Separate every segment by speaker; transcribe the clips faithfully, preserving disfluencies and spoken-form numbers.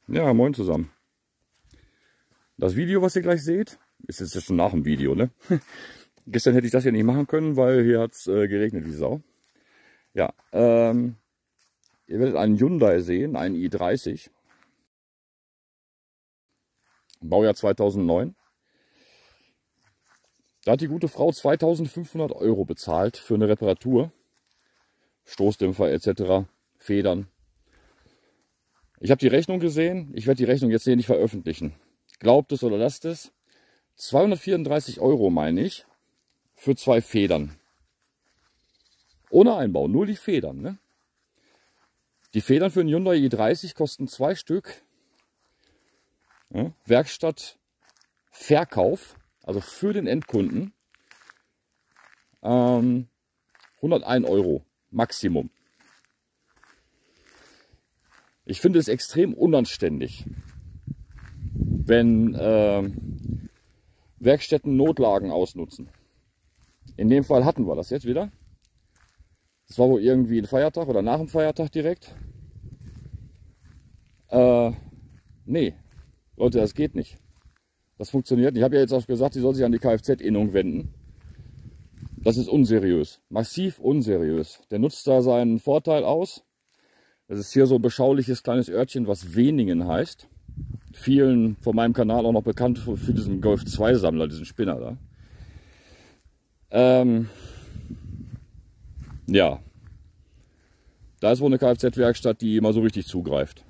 Speaker 1: Ja, moin zusammen. Das Video, was ihr gleich seht, ist jetzt schon nach dem Video, ne? Gestern hätte ich das ja nicht machen können, weil hier hat es äh, geregnet wie Sau. Ja, ähm, ihr werdet einen Hyundai sehen, einen i dreißig. Baujahr zweitausendneun. Da hat die gute Frau zweitausendfünfhundert Euro bezahlt für eine Reparatur. Stoßdämpfer et cetera, Federn. Ich habe die Rechnung gesehen. Ich werde die Rechnung jetzt hier nicht veröffentlichen. Glaubt es oder lasst es. zweihundertvierunddreißig Euro meine ich. Für zwei Federn. Ohne Einbau, nur die Federn. Ne? Die Federn für einen Hyundai i dreißig kosten zwei Stück. Ja, Werkstatt Verkauf, also für den Endkunden, ähm, hundertein Euro Maximum. Ich finde es extrem unanständig, wenn äh, Werkstätten Notlagen ausnutzen. In dem Fall hatten wir das jetzt wieder. Das war wohl irgendwie ein Feiertag oder nach dem Feiertag direkt. Äh, nee, Leute, das geht nicht. Das funktioniert. Ich habe ja jetzt auch gesagt, sie soll sich an die Kfz-Innung wenden. Das ist unseriös. Massiv unseriös. Der nutzt da seinen Vorteil aus. Das ist hier so ein beschauliches kleines Örtchen, was Weningen heißt. Vielen von meinem Kanal auch noch bekannt für, für diesen Golf zwei Sammler, diesen Spinner da. Ähm, ja. Da ist wohl eine Kfz-Werkstatt, die immer so richtig zugreift.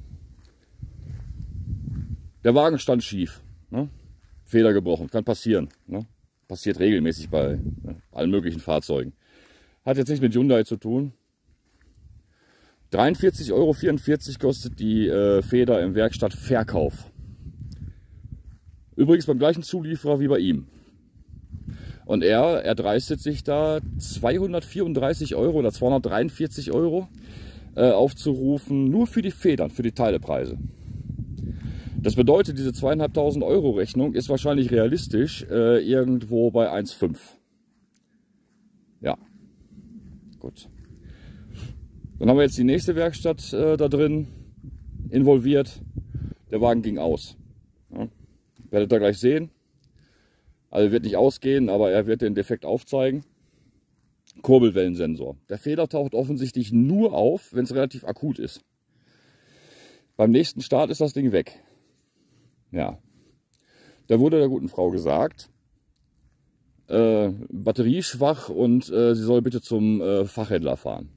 Speaker 1: Der Wagen stand schief. Ne? Feder gebrochen, kann passieren. Ne? Passiert regelmäßig bei ne, allen möglichen Fahrzeugen. Hat jetzt nichts mit Hyundai zu tun. dreiundvierzig Euro vierundvierzig kostet die äh, Feder im Werkstattverkauf. Übrigens beim gleichen Zulieferer wie bei ihm. Und er erdreistet sich da zweihundertvierunddreißig Euro oder zweihundertdreiundvierzig Euro äh, aufzurufen, nur für die Federn, für die Teilepreise. Das bedeutet, diese zweitausendfünfhundert Euro Rechnung ist wahrscheinlich realistisch äh, irgendwo bei eins Komma fünf. Ja, gut. Dann haben wir jetzt die nächste Werkstatt äh, da drin involviert. Der Wagen ging aus. Ja, werdet ihr gleich sehen. Also wird nicht ausgehen, aber er wird den Defekt aufzeigen. Kurbelwellensensor. Der Fehler taucht offensichtlich nur auf, wenn es relativ akut ist. Beim nächsten Start ist das Ding weg. Ja. Da wurde der guten Frau gesagt, äh, batterieschwach und äh, sie soll bitte zum äh, Fachhändler fahren.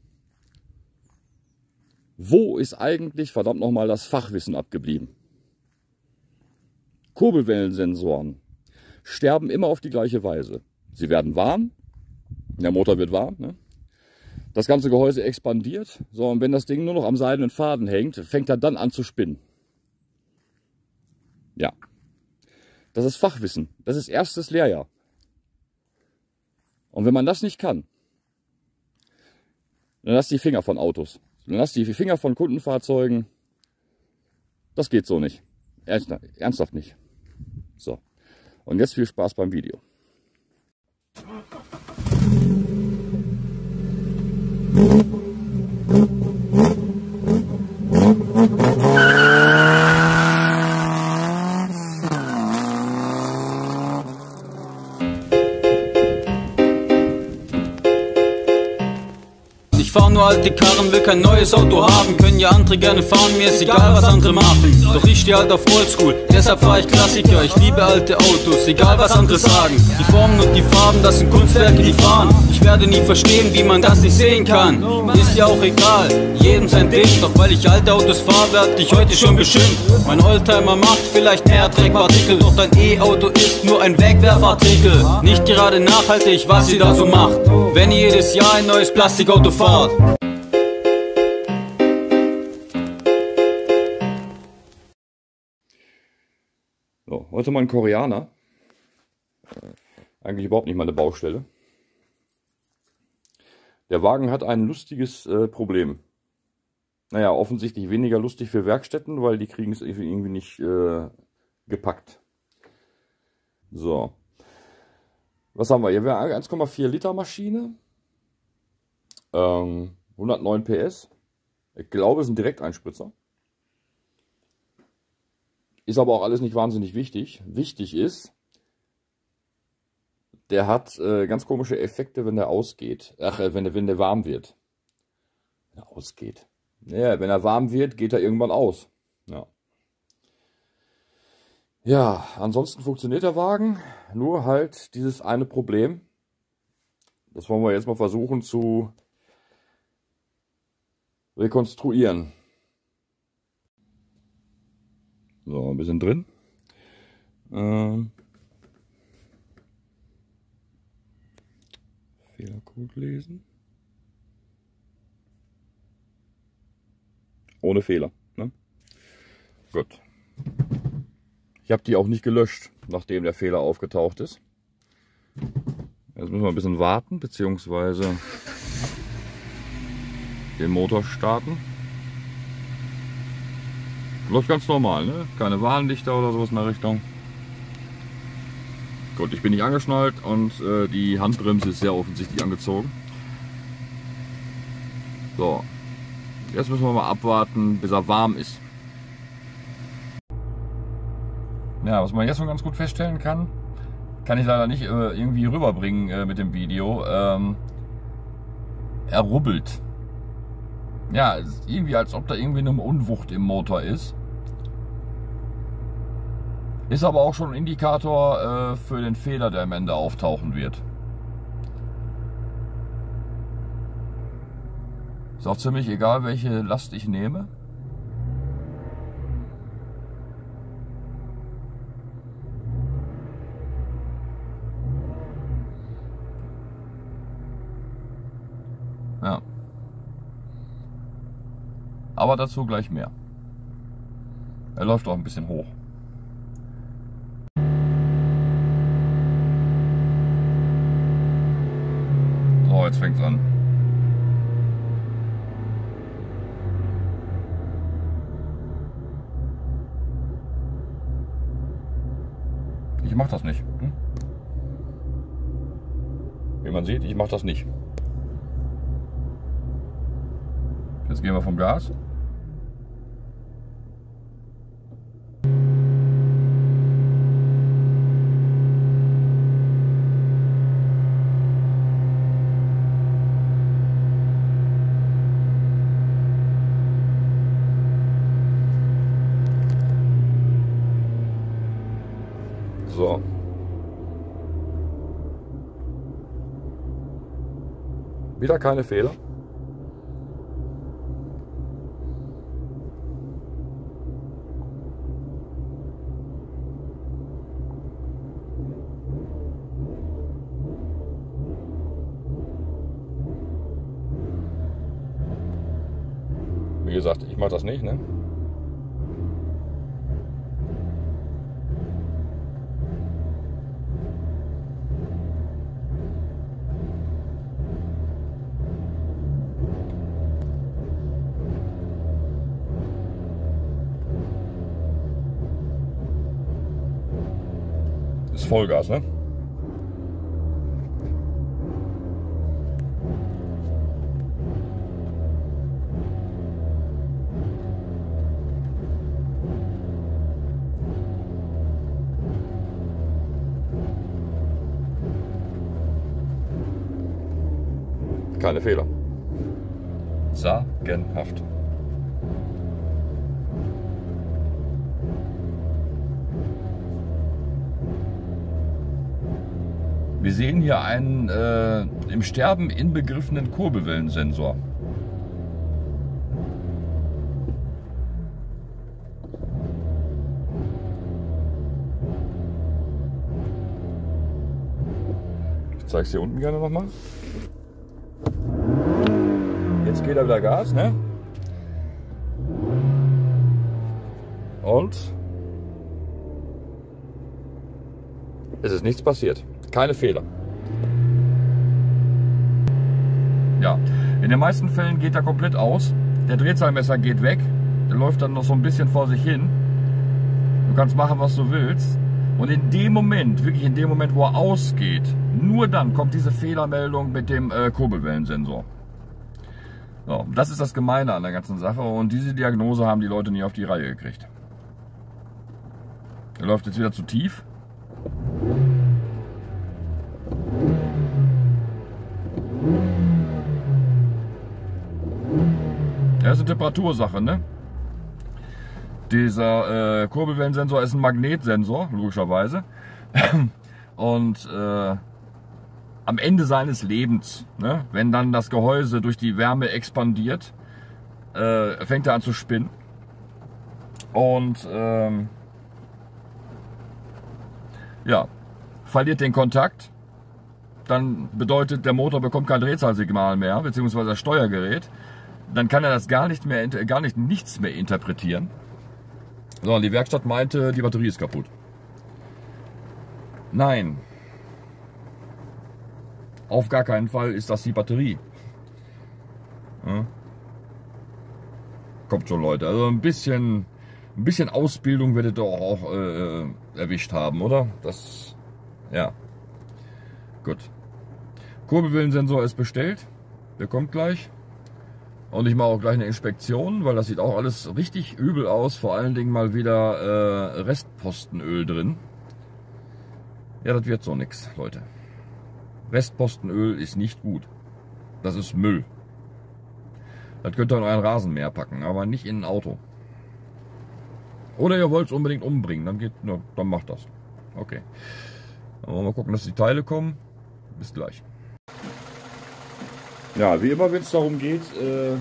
Speaker 1: Wo ist eigentlich, verdammt nochmal, das Fachwissen abgeblieben? Kurbelwellensensoren sterben immer auf die gleiche Weise. Sie werden warm, der Motor wird warm, ne? Das ganze Gehäuse expandiert, so, und wenn das Ding nur noch am seidenen Faden hängt, fängt er dann an zu spinnen. Ja, das ist Fachwissen, das ist erstes Lehrjahr. Und wenn man das nicht kann, dann lasst die Finger von Autos. Dann lasst die Finger von Kundenfahrzeugen. Das geht so nicht. Ernsthaft nicht. So. Und jetzt viel Spaß beim Video.
Speaker 2: Ich fahr nur alte Karren, will kein neues Auto haben. Können ja andere gerne fahren, mir ist egal was andere machen. Doch ich steh halt auf Oldschool, deshalb fahr ich Klassiker. Ich liebe alte Autos, egal was andere sagen. Die Formen und die Farben, das sind Kunstwerke, die fahren. Ich werde nie verstehen, wie man das nicht sehen kann. Ist ja auch egal, jedem sein Ding. Doch weil ich alte Autos fahr, werd ich heute schon beschimpft. Mein Oldtimer macht vielleicht mehr Dreckpartikel, doch dein E-Auto ist nur ein Wegwerfartikel. Nicht gerade nachhaltig, was ihr da so macht, wenn ihr jedes Jahr ein neues Plastikauto fahrt.
Speaker 1: So, heute mal ein Koreaner. Eigentlich überhaupt nicht meine Baustelle. Der Wagen hat ein lustiges äh, Problem. Naja, offensichtlich weniger lustig für Werkstätten, weil die kriegen es irgendwie nicht äh, gepackt. So. Was haben wir hier? Wir haben eine eins Komma vier Liter Maschine. Ähm, hundertneun P S. Ich glaube, es ist ein Direkteinspritzer. Ist aber auch alles nicht wahnsinnig wichtig. Wichtig ist, der hat äh, ganz komische Effekte, wenn der ausgeht. Ach, äh, wenn, der, wenn der warm wird. Wenn er ausgeht. Ja, wenn er warm wird, geht er irgendwann aus. Ja. Ja, ansonsten funktioniert der Wagen. Nur halt dieses eine Problem. Das wollen wir jetzt mal versuchen zu rekonstruieren. So, ein bisschen drin. Ähm, Fehlercode lesen. Ohne Fehler. Ne? Gut. Ich habe die auch nicht gelöscht, nachdem der Fehler aufgetaucht ist. Jetzt müssen wir ein bisschen warten, beziehungsweise den Motor starten. Läuft ganz normal, ne? Keine Warnlichter oder sowas in der Richtung. Gut, ich bin nicht angeschnallt und äh, die Handbremse ist sehr offensichtlich angezogen. So, jetzt müssen wir mal abwarten, bis er warm ist. Ja, was man jetzt schon ganz gut feststellen kann, kann ich leider nicht äh, irgendwie rüberbringen äh, mit dem Video. Ähm, er rubbelt. Ja, es ist irgendwie, als ob da irgendwie eine Unwucht im Motor ist. Ist aber auch schon ein Indikator äh, für den Fehler, der am Ende auftauchen wird. Ist auch ziemlich egal, welche Last ich nehme. Ja. Aber dazu gleich mehr. Er läuft auch ein bisschen hoch. So, jetzt fängt es an. Ich mache das nicht. Hm? Wie man sieht, ich mache das nicht. Jetzt gehen wir vom Gas. So. Wieder keine Fehler. Wie gesagt, ich mache das nicht, ne? Das ist Vollgas, ne? Keine Fehler. Sagenhaft. Wir sehen hier einen äh, im Sterben inbegriffenen Kurbelwellensensor. Ich zeige es hier unten gerne nochmal. Jetzt geht er wieder Gas, ne? Und es ist nichts passiert. Keine Fehler. Ja, in den meisten Fällen geht er komplett aus. Der Drehzahlmesser geht weg. Der läuft dann noch so ein bisschen vor sich hin. Du kannst machen, was du willst. Und in dem Moment, wirklich in dem Moment, wo er ausgeht, nur dann kommt diese Fehlermeldung mit dem äh, Kurbelwellensensor. So, das ist das Gemeine an der ganzen Sache und diese Diagnose haben die Leute nie auf die Reihe gekriegt. Der läuft jetzt wieder zu tief. Das ist eine Temperatursache, ne? Dieser äh, Kurbelwellensensor ist ein Magnetsensor, logischerweise. Und äh, am Ende seines Lebens, ne, wenn dann das Gehäuse durch die Wärme expandiert, äh, fängt er an zu spinnen. Und ähm, ja, verliert den Kontakt. Dann bedeutet, der Motor bekommt kein Drehzahlsignal mehr, beziehungsweise das Steuergerät. Dann kann er das gar nicht mehr, gar nicht nichts mehr interpretieren. So, die Werkstatt meinte, die Batterie ist kaputt. Nein. Auf gar keinen Fall ist das die Batterie. Ja. Kommt schon, Leute. Also ein bisschen, ein bisschen Ausbildung werdet ihr auch äh, erwischt haben, oder? Das, ja. Gut. Kurbelwellensensor ist bestellt. Der kommt gleich. Und ich mache auch gleich eine Inspektion, weil das sieht auch alles richtig übel aus. Vor allen Dingen mal wieder äh, Restpostenöl drin. Ja, das wird so nix, Leute. Restpostenöl ist nicht gut. Das ist Müll. Das könnt ihr in euren Rasenmäher packen, aber nicht in ein Auto. Oder ihr wollt es unbedingt umbringen, dann geht, na, dann macht das. Okay. Aber mal gucken, dass die Teile kommen. Bis gleich. Ja, wie immer, wenn es darum geht, äh,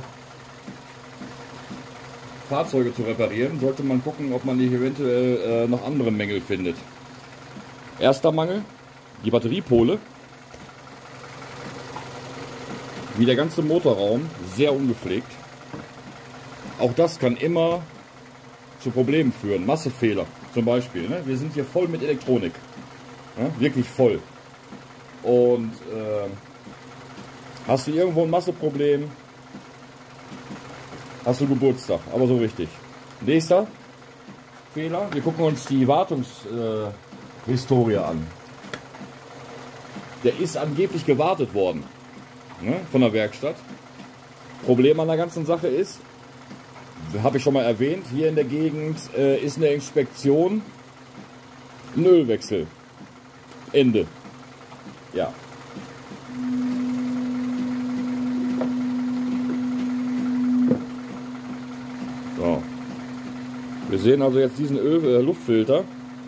Speaker 1: Fahrzeuge zu reparieren, sollte man gucken, ob man nicht eventuell äh, noch andere Mängel findet. Erster Mangel, die Batteriepole. Wie der ganze Motorraum, sehr ungepflegt. Auch das kann immer zu Problemen führen. Massefehler zum Beispiel. Ne? Wir sind hier voll mit Elektronik. Ja? Wirklich voll. Und äh, hast du irgendwo ein Masseproblem, hast du Geburtstag, aber so richtig. Nächster Fehler, wir gucken uns die Wartungshistorie äh, an. Der ist angeblich gewartet worden, ne, von der Werkstatt. Problem an der ganzen Sache ist, habe ich schon mal erwähnt, hier in der Gegend äh, ist eine Inspektion, ein Ölwechsel. Ende. Ja. So. Wir sehen also jetzt diesen Öl äh, Luftfilter.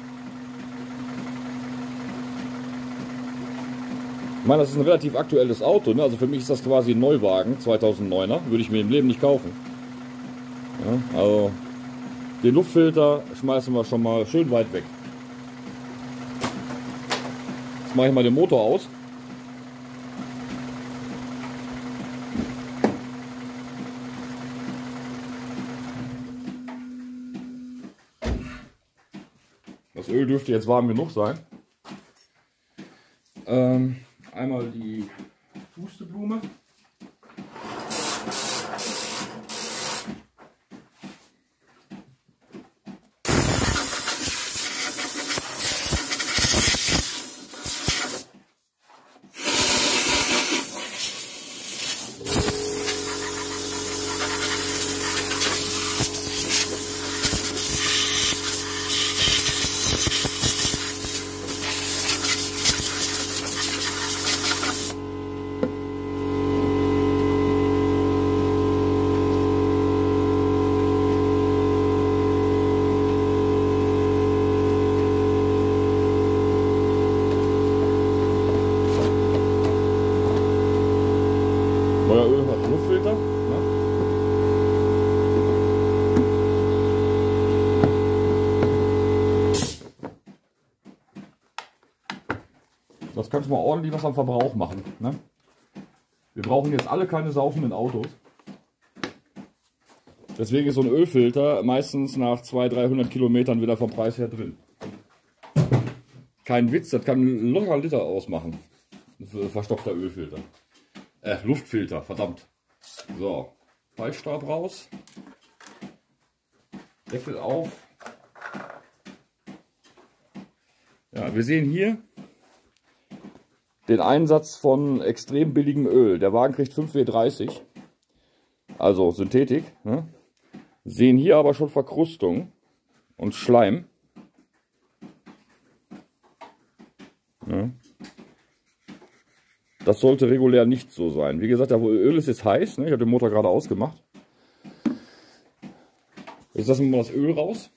Speaker 1: Ich meine, das ist ein relativ aktuelles Auto, ne? Also für mich ist das quasi ein Neuwagen, zweitausenddeuner, würde ich mir im Leben nicht kaufen. Ja, also den Luftfilter schmeißen wir schon mal schön weit weg. Jetzt mache ich mal den Motor aus. Das Öl dürfte jetzt warm genug sein. Ähm, einmal die Pusteblume. Neuer Öl hat Luftfilter. Ne? Das könnte mal ordentlich was am Verbrauch machen. Ne? Wir brauchen jetzt alle keine saufenden Autos. Deswegen ist so ein Ölfilter meistens nach zweihundert, dreihundert Kilometern wieder vom Preis her drin. Kein Witz, das kann locker einen Liter ausmachen. Verstopfter Ölfilter. Äh, Luftfilter, verdammt. So, Peitschstab raus. Deckel auf. Ja, wir sehen hier den Einsatz von extrem billigem Öl. Der Wagen kriegt fünf W dreißig, also Synthetik. Ne? Sehen hier aber schon Verkrustung und Schleim. Das sollte regulär nicht so sein. Wie gesagt, das Öl ist jetzt heiß. Ne? Ich habe den Motor gerade ausgemacht. Jetzt lassen wir mal das Öl raus.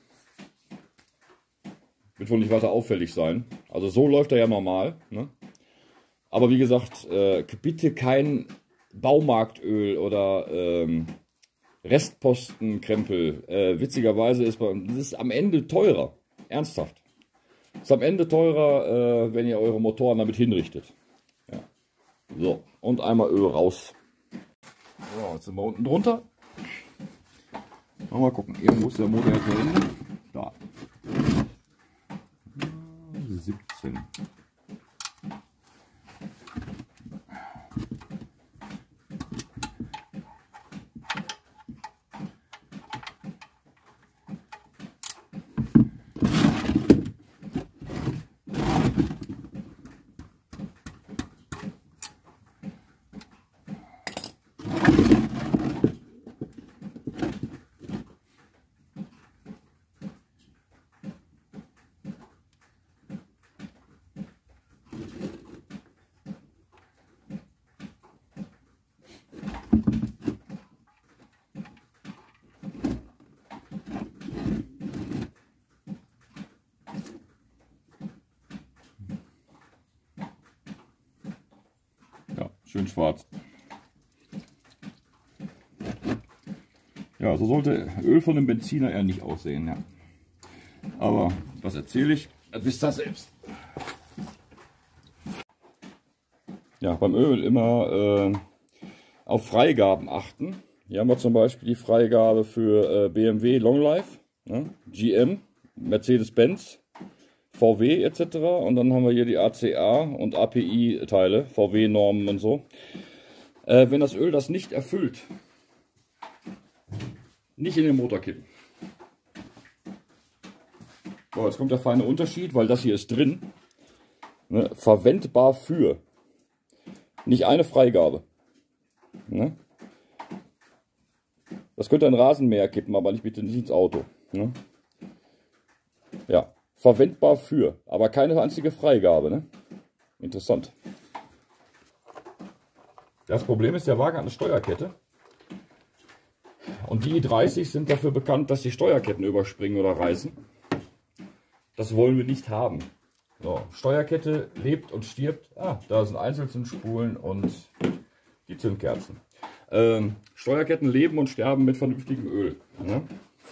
Speaker 1: Wird wohl nicht weiter auffällig sein. Also so läuft er ja normal. Ne? Aber wie gesagt, äh, bitte kein Baumarktöl oder ähm, Restpostenkrempel. Äh, witzigerweise ist das ist am Ende teurer. Ernsthaft. Ist am Ende teurer, äh, wenn ihr eure Motoren damit hinrichtet. Ja. So, und einmal Öl raus. So, jetzt sind wir unten drunter. Mal gucken, irgendwo ist der Motor jetzt zu Ende. Da. siebzehn. Schön schwarz. Ja, so sollte Öl von einem Benziner eher nicht aussehen. Ja. Aber was erzähle ich? Das wisst ihr selbst. Ja, beim Öl immer äh, auf Freigaben achten. Hier haben wir zum Beispiel die Freigabe für äh, B M W Long Life, ne? G M, Mercedes-Benz, V W et cetera. Und dann haben wir hier die A C A und A P I-Teile, V W-Normen und so. Äh, wenn das Öl das nicht erfüllt, nicht in den Motor kippen. So, jetzt kommt der feine Unterschied, weil das hier ist drin. Ne, verwendbar für. Nicht eine Freigabe. Ne? Das könnte ein Rasenmäher kippen, aber nicht bitte nicht ins Auto. Ne? Ja. Verwendbar für, aber keine einzige Freigabe. Ne? Interessant. Das Problem ist, der Wagen hat eine Steuerkette. Und die i dreißig sind dafür bekannt, dass die Steuerketten überspringen oder reißen. Das wollen wir nicht haben. So, Steuerkette lebt und stirbt. Ah, da sind Einzelzündspulen und die Zündkerzen. Ähm, Steuerketten leben und sterben mit vernünftigem Öl. Ne?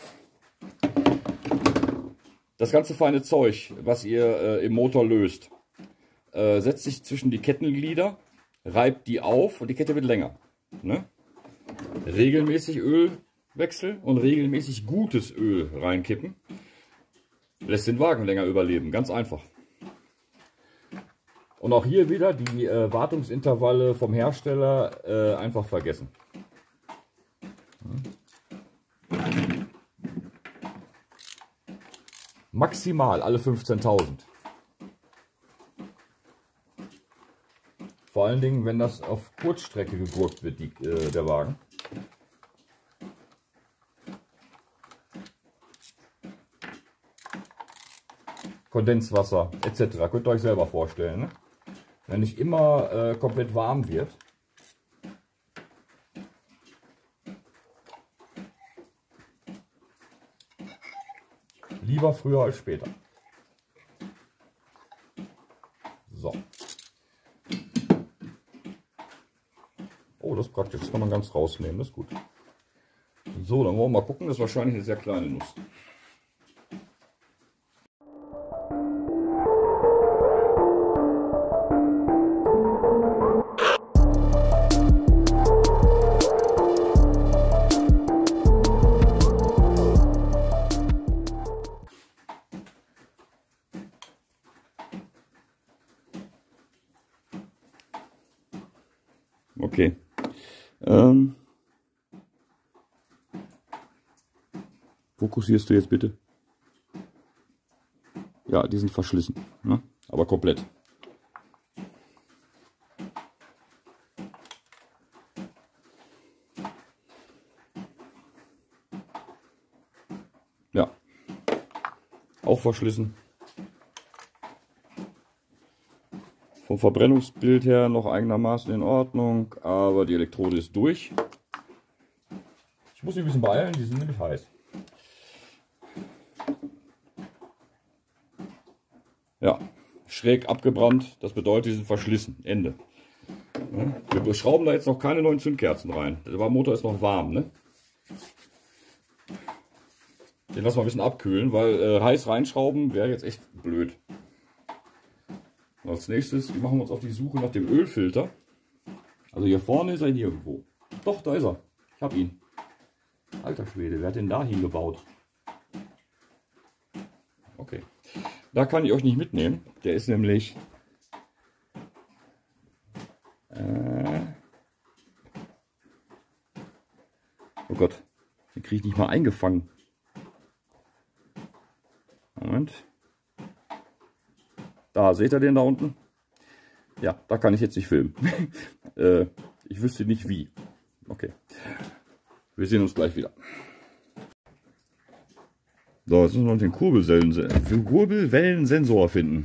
Speaker 1: Das ganze feine Zeug, was ihr äh, im Motor löst, äh, setzt sich zwischen die Kettenglieder, reibt die auf und die Kette wird länger. Ne? Regelmäßig Ölwechsel und regelmäßig gutes Öl reinkippen, lässt den Wagen länger überleben. Ganz einfach. Und auch hier wieder die äh, Wartungsintervalle vom Hersteller äh, einfach vergessen. Maximal alle fünfzehntausend. Vor allen Dingen, wenn das auf Kurzstrecke gegurkt wird, die, äh, der Wagen. Kondenswasser et cetera. Könnt ihr euch selber vorstellen. Ne? Wenn nicht immer äh, komplett warm wird. Lieber früher als später. So. Oh, das ist praktisch. Das kann man ganz rausnehmen. Das ist gut. So, dann wollen wir mal gucken. Das ist wahrscheinlich eine sehr kleine Nuss. Okay. Ähm, fokussierst du jetzt bitte? Ja, die sind verschlissen, ne? Aber komplett. Ja, auch verschlissen. Vom Verbrennungsbild her noch einigermaßen in Ordnung, aber die Elektrode ist durch. Ich muss mich ein bisschen beeilen, die sind nämlich heiß. Ja, schräg abgebrannt, das bedeutet, die sind verschlissen. Ende. Wir schrauben da jetzt noch keine neuen Zündkerzen rein. Der Motor ist noch warm, ne? Den lassen wir ein bisschen abkühlen, weil äh, heiß reinschrauben wäre jetzt echt blöd. Als nächstes machen wir uns auf die Suche nach dem Ölfilter. Also hier vorne ist er nirgendwo. Doch, da ist er. Ich habe ihn. Alter Schwede, wer hat den da hingebaut? Okay. Da kann ich euch nicht mitnehmen. Der ist nämlich... Äh, oh Gott, den kriege ich nicht mal eingefangen. Moment. Da, seht ihr den da unten? Ja, da kann ich jetzt nicht filmen. äh, ich wüsste nicht wie. Okay. Wir sehen uns gleich wieder. So, jetzt müssen wir noch den Kurbelwellen- Kurbelwellensensor finden.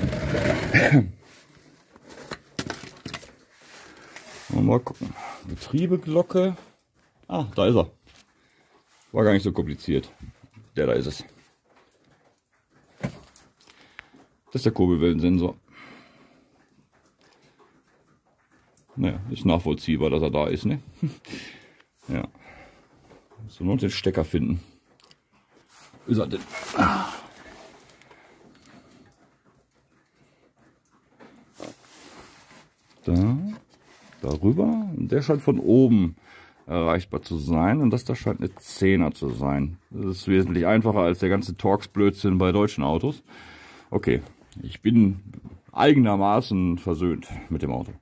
Speaker 1: Mal gucken. Getriebeglocke. Ah, da ist er. War gar nicht so kompliziert. Der da ist es. Das ist der Kurbelwellensensor. Naja, ist nachvollziehbar, dass er da ist, ne? Ja. So, noch den Stecker finden. Wo ist er denn? Da. Darüber. Und der scheint von oben erreichbar zu sein. Und das da scheint eine Zehner zu sein. Das ist wesentlich einfacher als der ganze Torx-Blödsinn bei deutschen Autos. Okay. Ich bin eigenermaßen versöhnt mit dem Auto.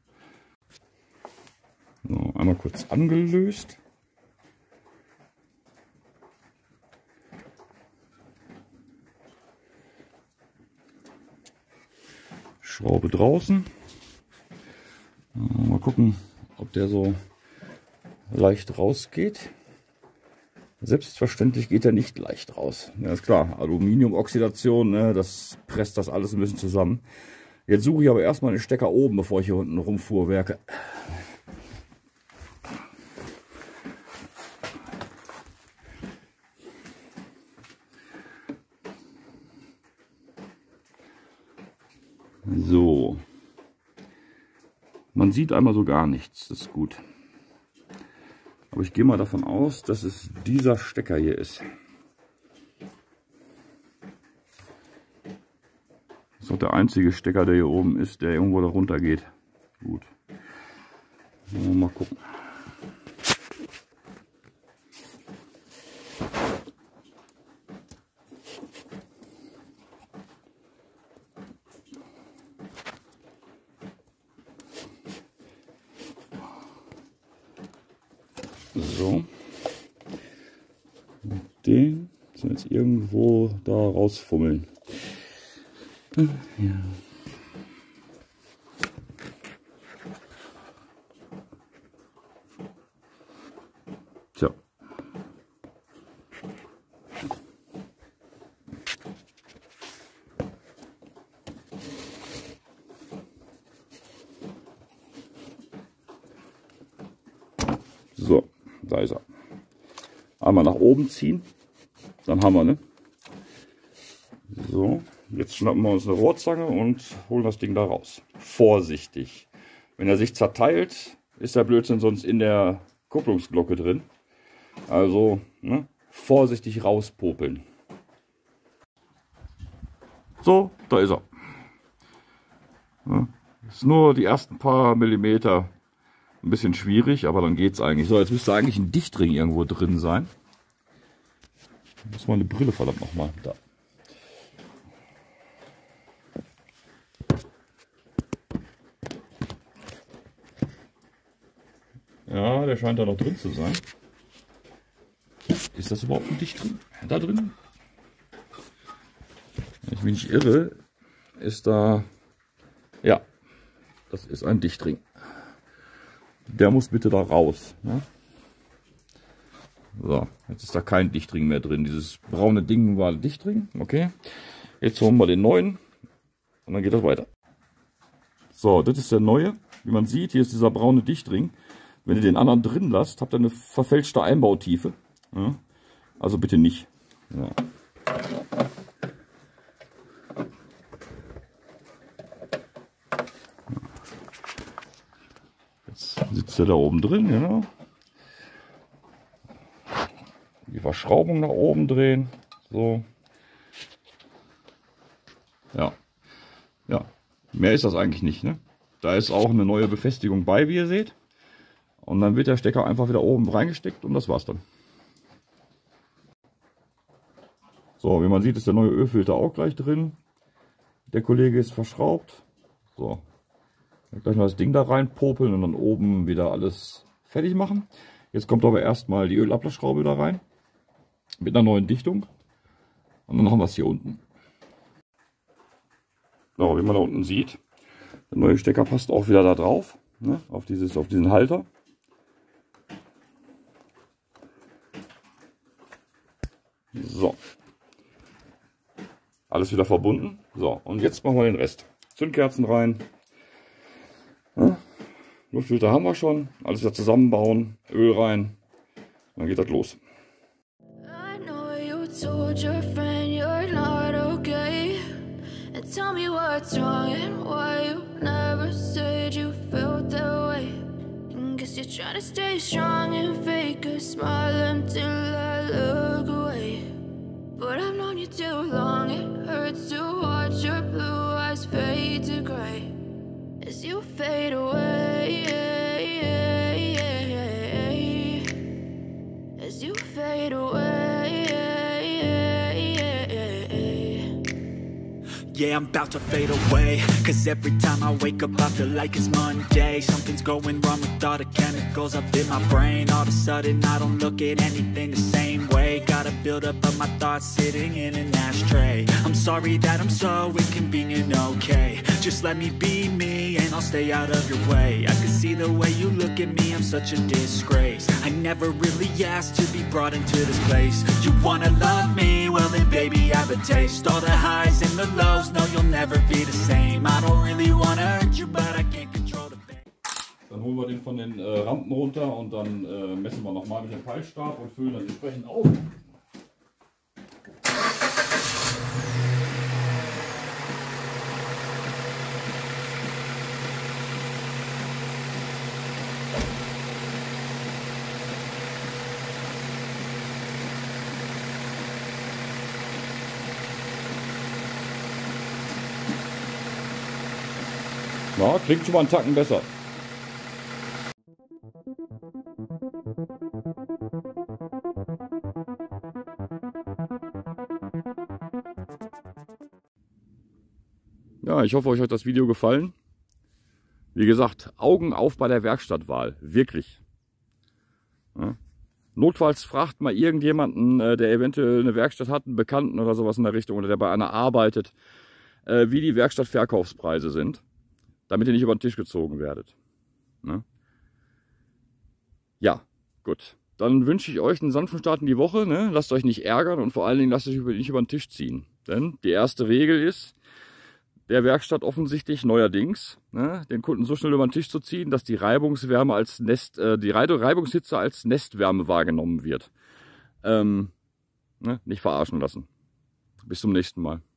Speaker 1: So, einmal kurz angelöst. Schraube draußen. Mal gucken, ob der so leicht rausgeht. Selbstverständlich geht er nicht leicht raus. Ja, ist klar, Aluminiumoxidation, ne, das presst das alles ein bisschen zusammen. Jetzt suche ich aber erstmal den Stecker oben, bevor ich hier unten rumfuhrwerke. So. Man sieht einmal so gar nichts, das ist gut. Aber ich gehe mal davon aus, dass es dieser Stecker hier ist. Das ist auch der einzige Stecker, der hier oben ist, der irgendwo da runter geht. Gut. Mal gucken. So. Den müssen wir jetzt irgendwo da rausfummeln. Ja. Tja. So, da ist er. Einmal nach oben ziehen, dann haben wir, ne? So, jetzt schnappen wir uns eine Rohrzange und holen das Ding da raus. Vorsichtig. Wenn er sich zerteilt, ist der Blödsinn sonst in der Kupplungsglocke drin. Also, ne? Vorsichtig rauspopeln. So, da ist er. Ja, ist nur die ersten paar Millimeter ein bisschen schwierig, aber dann geht's eigentlich. So, jetzt müsste eigentlich ein Dichtring irgendwo drin sein. Muss mal eine Brille, verdammt nochmal. Da. Ja, der scheint da noch drin zu sein. Ist das überhaupt ein Dichtring? Da drin? Wenn ich mich nicht irre, ist da... Ja, das ist ein Dichtring. Der muss bitte da raus. Ne? So, jetzt ist da kein Dichtring mehr drin. Dieses braune Ding war ein Dichtring. Okay. Jetzt holen wir den neuen und dann geht das weiter. So, das ist der neue. Wie man sieht, hier ist dieser braune Dichtring. Wenn ihr den anderen drin lasst, habt ihr eine verfälschte Einbautiefe. Ja, also bitte nicht. Ja. Jetzt sitzt er da oben drin, genau. Die Verschraubung nach oben drehen. So. Ja. Ja. Mehr ist das eigentlich nicht, ne? Da ist auch eine neue Befestigung bei, wie ihr seht. Und dann wird der Stecker einfach wieder oben reingesteckt und das war's dann. So, wie man sieht, ist der neue Ölfilter auch gleich drin. Der Kollege ist verschraubt. So. Gleich mal das Ding da rein popeln und dann oben wieder alles fertig machen. Jetzt kommt aber erstmal die Ölablassschraube da rein. Mit einer neuen Dichtung. Und dann haben wir es hier unten. So, wie man da unten sieht, der neue Stecker passt auch wieder da drauf, ne, auf, dieses, auf diesen Halter. So. Alles wieder verbunden. So, und jetzt machen wir den Rest. Zündkerzen rein. Ja, Luftfilter haben wir schon. Alles wieder zusammenbauen. Öl rein. Dann geht das los.
Speaker 3: Tell me what's wrong and why you never said you felt that way. And guess you're trying to stay strong and fake a smile until I look away. But I've known you too long, it hurts to watch your blue eyes fade to gray as you fade away. As you fade away.
Speaker 4: Yeah, I'm about to fade away, cause every time I wake up I feel like it's Monday. Something's going wrong with all the chemicals up in my brain. All of a sudden I don't look at anything the same way. Gotta build up of my thoughts sitting in an ashtray. I'm sorry that I'm so inconvenient, okay. Just let me be me and I'll stay out of your way. I can see the way you look at me, I'm such a disgrace. I never really asked to be brought into this place. You wanna love me? Well then baby I have a taste. All the highs and the lows, no you'll never be the same. I don't really wanna hurt you but I can't control the pain.
Speaker 1: Dann holen wir den von den äh, Rampen runter und dann äh, messen wir nochmal mit dem Peilstab und füllen dann entsprechend auf. Ja, klingt schon mal einen Tacken besser. Ja, ich hoffe, euch hat das Video gefallen. Wie gesagt, Augen auf bei der Werkstattwahl. Wirklich. Ja. Notfalls fragt mal irgendjemanden, der eventuell eine Werkstatt hat, einen Bekannten oder sowas in der Richtung, oder der bei einer arbeitet, wie die Werkstattverkaufspreise sind, damit ihr nicht über den Tisch gezogen werdet. Ne? Ja, gut. Dann wünsche ich euch einen sanften Start in die Woche. Ne? Lasst euch nicht ärgern und vor allen Dingen lasst euch nicht über den Tisch ziehen. Denn die erste Regel ist, der Werkstatt offensichtlich neuerdings, ne, den Kunden so schnell über den Tisch zu ziehen, dass die Reibungswärme als Nest, äh, die Reibungshitze als Nestwärme wahrgenommen wird. Ähm, ne, nicht verarschen lassen. Bis zum nächsten Mal.